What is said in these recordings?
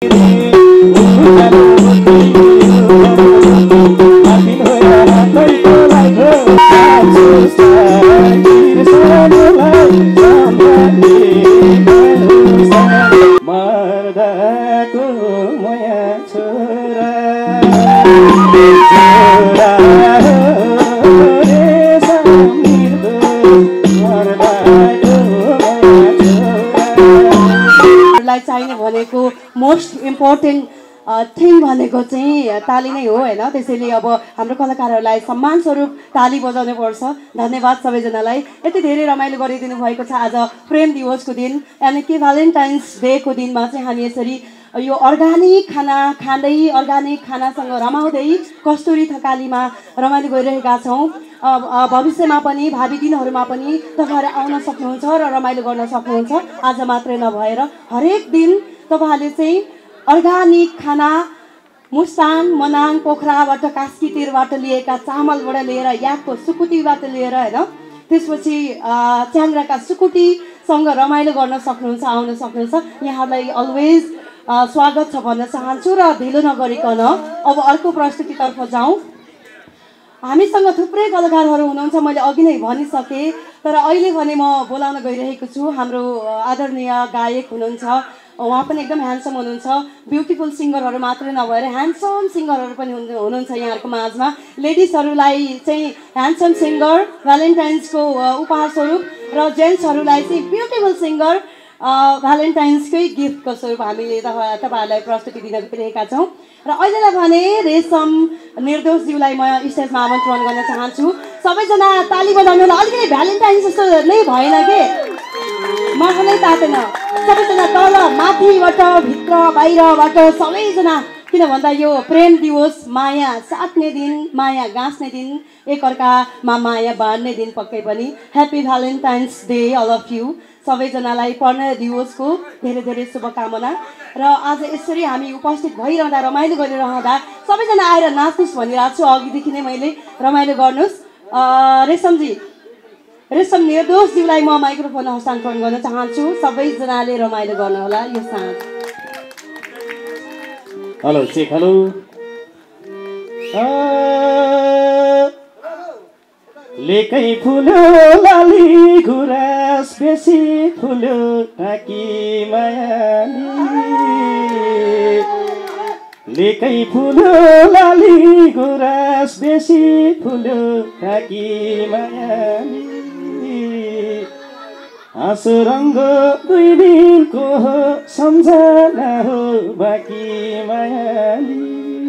चाहिने भनेको most important thing भनेको चाहिँ ताली नै हो हैन। त्यसैले अब हाम्रो कलाकारहरूलाई सम्मान स्वरूप ताली बजाउनु पर्छ। धन्यवाद सबैजनालाई। यति धेरै रमाइलो गरिदिनु भएको छ। आज प्रेम दिवसको दिन यानि कि भ्यालेन्टाइन्स डेको दिनमा चाहिँ हामी यसरी यो अर्गानिक खाना खाँदै अर्गानिक खानासँग रमाउँदै कस्तुरी थकालीमा रमाइलो गरिरहेका छौँ। भविष्यमा पनि भावी दिनहरूमा पनि तपाईँहरू आउन सक्नुहुन्छ र रमाइलो गर्न सक्नुहुन्छ। आज मात्रै नभएर हरेक दिन तपाईँहरूले चाहिँ अर्गानिक खाना मुस्ताङ मनाङ पोखराबाट कास्की तीरबाट लिएका चामलबाट लिएर याकको सुकुटीबाट लिएर होइन त्यसपछि च्याङ्ग्राका सुकुटीसँग रमाइलो गर्न सक्नुहुन्छ आउन सक्नुहुन्छ। यहाँहरूलाई अलवेज स्वागत छ भन्न चाहन्छु र ढिलो नगरिकन अब अर्को प्रस्तुतितर्फ जाउँ। हामीसँग थुप्रै कलाकारहरू हुनुहुन्छ, मैले अघि नै भनिसकेँ। तर अहिले भने म बोलाउन गइरहेको छु हाम्रो आदरणीय गायक हुनुहुन्छ, उहाँ पनि एकदम ह्यान्डसम हुनुहुन्छ। ब्युटिफुल सिङ्गरहरू मात्रै नभएर ह्यान्डसम सिङ्गरहरू पनि हुनुहुन्छ यहाँहरूको माझमा। लेडिजहरूलाई चाहिँ ह्यान्डसम सिङ्गर भ्यालेन्टाइन्सको उपहार स्वरूप र जेन्ट्सहरूलाई चाहिँ ब्युटिफुल सिङ्गर भ्यालेन्टाइन्सकै गिफ्टको स्वरूप हामीले तपाईँहरूलाई प्रस्तुति दिन गइरहेका छौँ। र अहिलेलाई भने रेशम निर्दोषज्यूलाई म स्टेजमा आमन्त्रण गर्न चाहन्छु। सबैजना ताली बजाउनु होला। अलिकति भ्यालेन्टाइन्स जस्तो नै भएन के, मलाई तातेन। सबैजना तल माथिबाट भित्र बाहिरबाट सबैजना, किन भन्दा यो प्रेम दिवस, माया साट्ने दिन, माया गाँच्ने दिन, एकअर्कामा माया बाँड्ने दिन पक्कै पनि। Happy valentine's day all of you. सबैजनालाई प्रणय दिवसको धेरै धेरै शुभकामना। र आज यसरी हामी उपस्थित भइरहँदा रमाइलो गरिरहँदा सबैजना आएर नाच्नुहोस् भनिरहेको छु अघिदेखि नै मैले, रमाइलो गर्नुहोस्। रेशमजी, रेशम निर्दोषज्यूलाई म माइक्रोफोन हस्तान्तरण गर्न चाहन्छु। सबैजनाले रमाइलो गर्नुहोला यो साँझ। Hello check, hello. लेकै फुल्यो लाली गुराँस बेसी फुल्यो टाकी मायाली। लेकै फुल्यो लाली गुराँस बेसी फुल्यो टाकी मायाली। हाँसो रङ्ग दुई दिनको हो सम्झना हो बाँकी मायाली।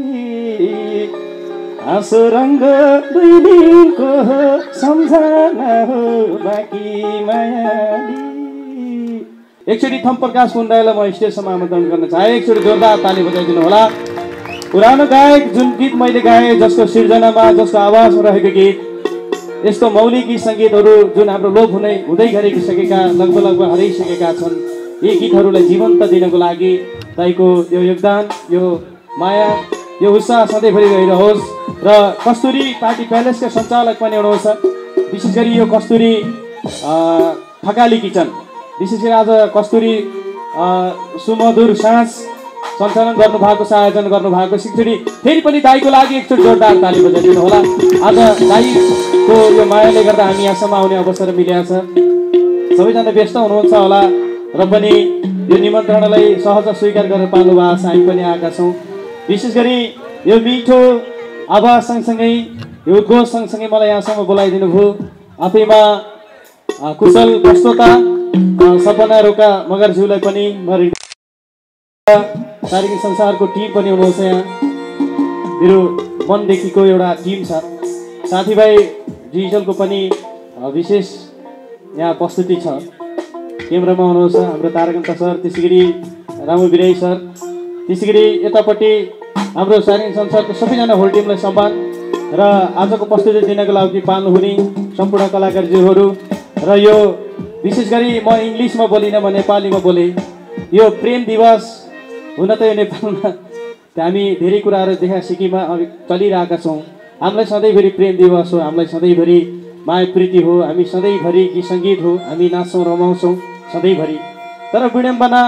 हाँसो रङ्ग दुई दिनको हो सम्झना हो बाँकी मायाली। एकचोटि थम प्रकाश मुन्डालाई म स्टेजसम्म आमन्त्रण गर्न चाहे। एकचोटि जोरदार ताली बजाइदिनु होला। पुरानो गायक जुन गीत मैले गाएँ, जसको सिर्जनामा जसको आवाजमा रहेको गीत, यस्तो मौलिक गीत सङ्गीतहरू जुन हाम्रो लोप हुँदै गरिसकेका लगभग हराइसकेका छन्, यी गीतहरूलाई जीवन्त दिनको लागि तपाईँको यो योगदान, यो माया, यो उत्साह सधैँभरि रहिरहोस्। र कस्तुरी पार्टी प्यालेसका सञ्चालक पनि हुनुहुन्छ, विशेष गरी यो कस्तुरी थकाली किचन, विशेष गरी आज कस्तुरी सुमधुर साँझ सञ्चालन गर्नुभएको छ, आयोजन गर्नुभएको छ। एकचोटि फेरि पनि दाईको लागि एकचोटि जोरदार ताली बजाइदिनु होला। आज दाईको यो मायाले गर्दा हामी यहाँसम्म आउने अवसर मिलेको छ। सबैजना व्यस्त हुनुहुन्छ होला र पनि यो निमन्त्रणालाई सहज स्वीकार गरेर पाल्नु भएको छ। हामी पनि आएका छौँ। विशेष गरी यो मिठो आवाज सँगसँगै यो उद्घोष सँगसँगै मलाई यहाँसम्म बोलाइदिनु भयो। आफैमा कुशल प्रस्तोता सपना रोका मगरज्यूलाई पनि म सार्वजनिक संसारको टिम पनि हुनुहुन्छ। यहाँ मेरो मनदेखिको एउटा टिम छ, साथीभाइ डिजिटलको पनि विशेष यहाँ उपस्थिति छ। क्यामेरामा हुनुहुन्छ हाम्रो तारकान्त सर, त्यसै गरी रामु बिराई सर, त्यसै गरी यतापट्टि हाम्रो सार्वजनिक संसारको सबैजना होल टिमलाई सम्मान र आजको प्रस्तुति दिनको लागि पाल्नुहुने सम्पूर्ण कलाकारज्यूहरू। र यो विशेष गरी म इङ्ग्लिसमा बोलिनँ, म नेपालीमा बोलेँ। यो प्रेम दिवस हुन त यो नेपालमा हामी धेरै कुराहरू देखा सिकीमा चलिरहेका छौँ। हामीलाई सधैँभरि प्रेम दिवस हो, हामीलाई सधैँभरि माया प्रीति हो, हामी सधैँभरि गीत सङ्गीत हो, हामी नाच्छौँ रमाउँछौँ सधैँभरि। तर विडम्बना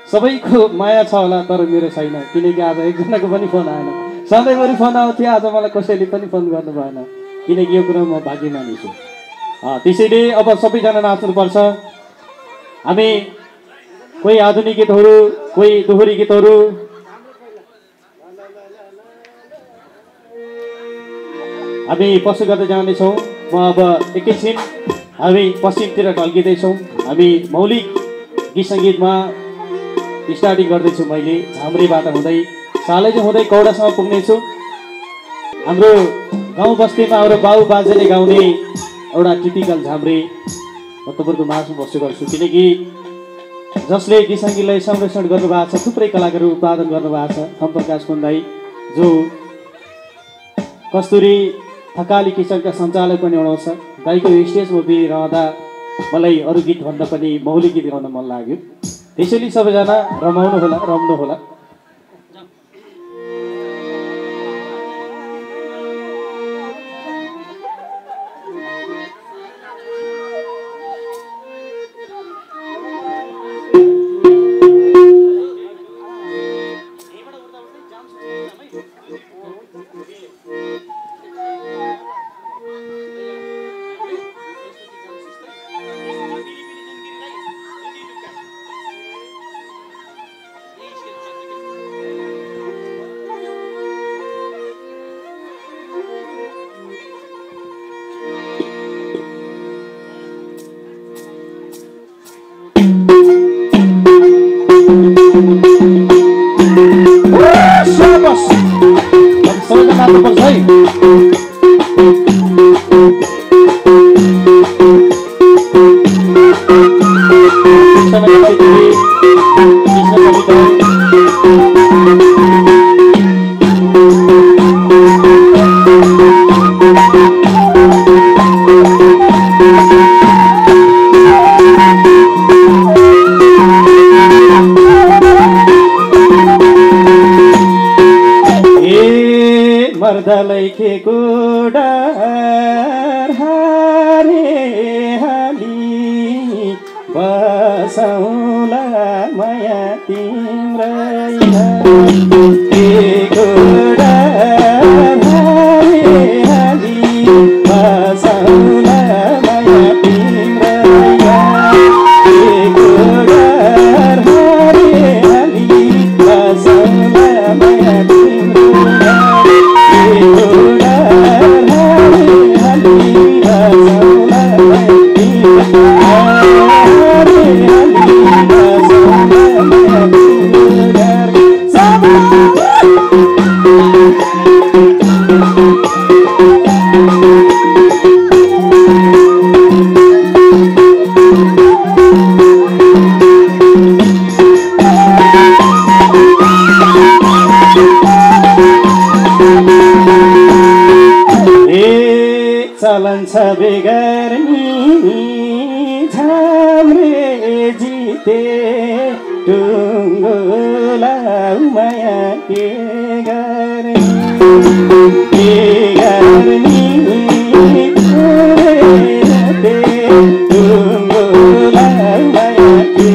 सबैको माया छ होला तर मेरो छैन, किनकि आज एकजनाको पनि फोन आएन। सधैँभरि फोन आउँथ्यो, आज मलाई कसैले पनि फोन गर्नु भएन, किनकि यो कुरा म भाग्यमानी छु। त्यसैले अब सबैजना नाच्नुपर्छ। हामी कोही आधुनिक गीतहरू, कोही दोहोरी गीतहरू, हामी पशु गर्दै जाँदैछौँ। म अब एकैछिन हामी पश्चिमतिर ढल्किँदैछौँ। हामी मौलिक गीत सङ्गीतमा स्टार्टिङ गर्दैछु। मैले झाम्रेबाट हुँदै सालेज हुँदै कौडासम्म पुग्नेछु। हाम्रो गाउँ बस्तीमा हाम्रो बाउ बाजेले गाउने एउटा टिपिकल झाम्रे म तपाईँहरूको माझमा बस्ने गर्छु, किनकि जसले गीत सङ्गीतलाई संरक्षण गर्नुभएको छ, थुप्रै कलाकारहरू उत्पादन गर्नुभएको छ। थम्प्रकाश कुन्दाई जो कस्तुरी थकाली किचनका सञ्चालक पनि हुनुहुन्छ। दाइको स्टेजमा रहँदा मलाई अरू गीतभन्दा पनि मौलिक गीत गाउन मन लाग्यो। त्यसैले सबैजना रमाउनु होला, रम्नु होला। मर्दलाई के डर हारे हाली बसौला माया तिम्रै के डर हारे हाली बसौला माया तिम्रै के डर हारे हाली बसौला माया तिम्रै चलन छ बेगर्नी झाम्रे जिते टुङ्गोला माया के गर्ने टुङ्गोला माया के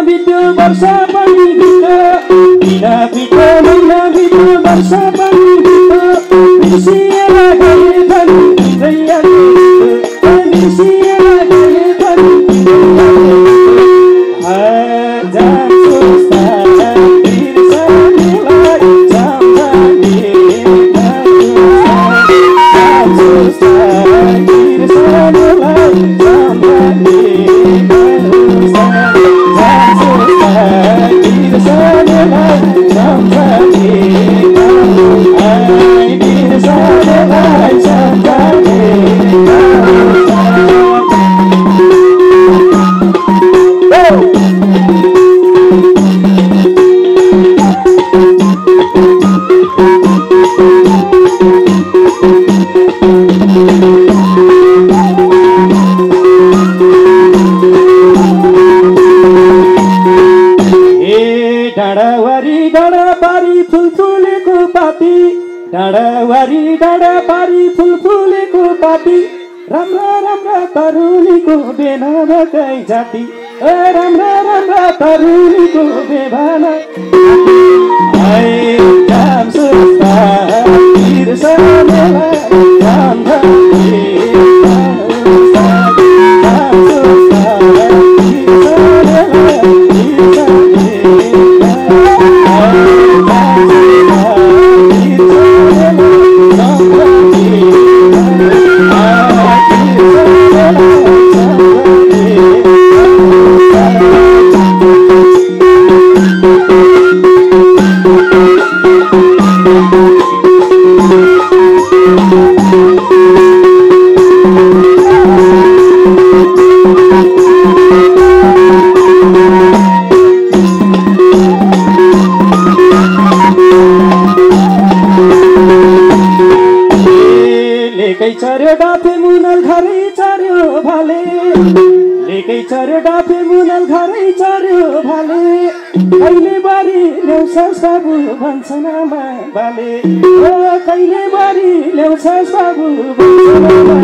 बित्यो वर्ष पनि बित्यो दिन बित्यो महिना बित्यो वर्ष पनि बित्यो बिर्सिएर गए पनि तिम्रै बिर्सिएर गए पनि जान्छु बिर्सनेलाई सम्झने डाँडा पारी फुल फुलेको पाती राम्रा राम्रा तरुनीको बेभानाकै जाति राम्रा राम्रा तरुनीको बेभाना चर्यो डाफे मुनल घरै चर्यो भाले कहिले बारी ल्याउँछ साबु भन्छन् आमा बाले कहिले बारी ल्याउँछ साबु भन्छन् आमा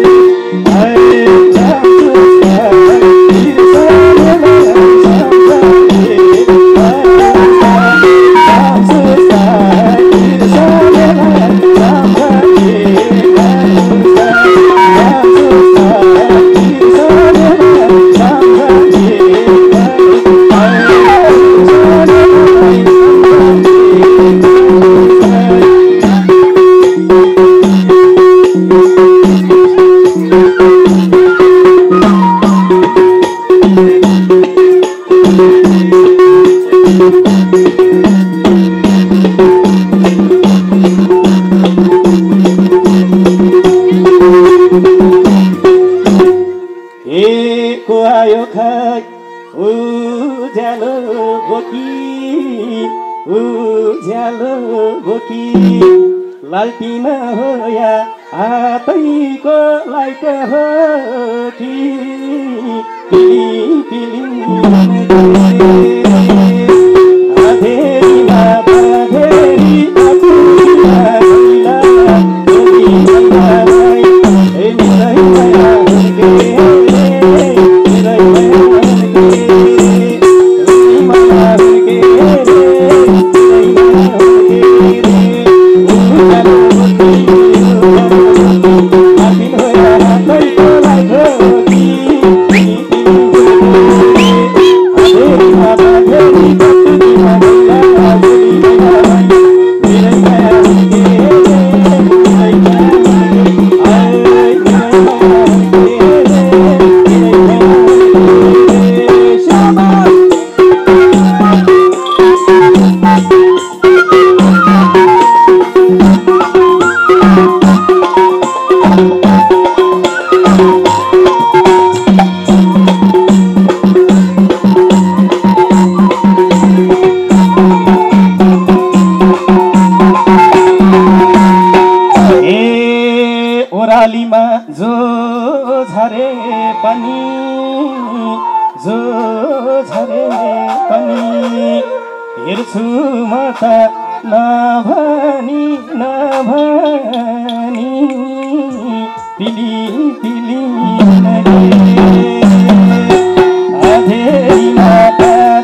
लालटिन हो या हातैको लाइट हो कि अधेरीमा बधेरी हेर्छु म त नभनी पिली पिली अधेरीमा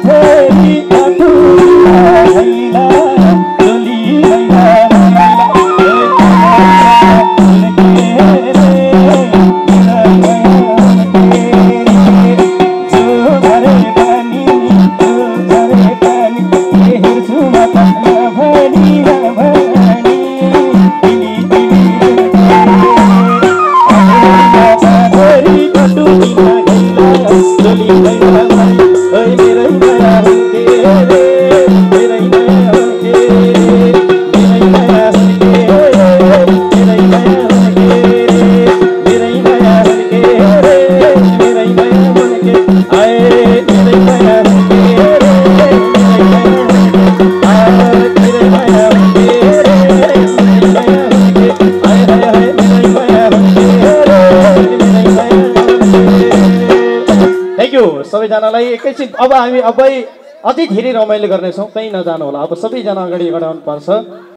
ओइ मेरै माया हुन्के रे मेरै माया हुन्के मेरै माया हुन्के मेरै माया हुन्के मेरै माया हुन्के रे मेरै माया हुन्के आए मेरै माया हुन्के रे मेरै माया हुन्के आए मेरै माया हुन्के रे मेरै माया हुन्के आए हाय हाय मेरै माया हुन्के रे मेरै माया हुन्के। थ्याङ्क यू सबैजनालाई। एकैछिन अब हामी अबै अति धेरै रमाइलो गर्नेछौँ, कहीँ नजानु होला। अब सबैजना अगाडि बढाउनु पर्छ।